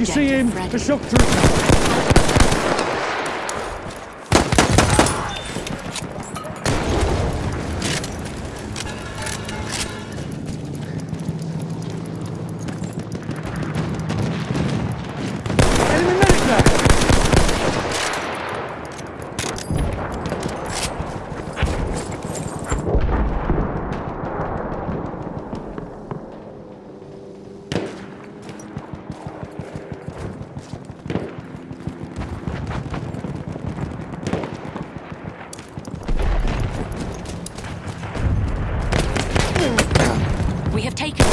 You see him? The shock trooper. We have taken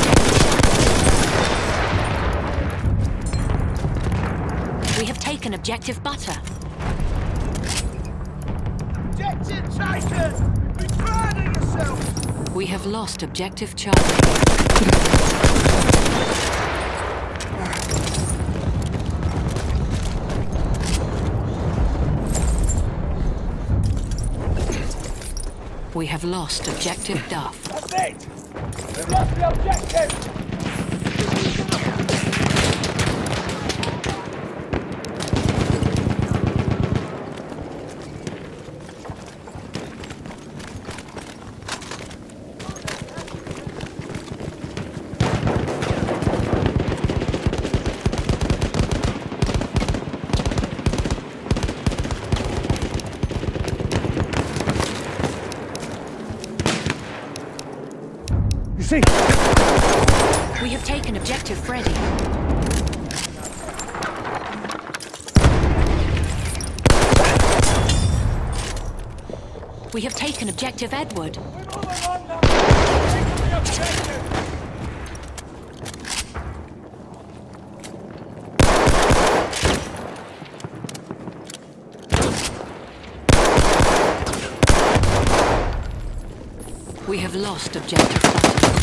objective butter. Objective taken! Be proud of yourself! We have lost objective Charlie. We have lost objective Duff. That's it! We've lost the objective! You see? We have taken objective Freddy. We have taken objective Edward. We have lost objective Butter.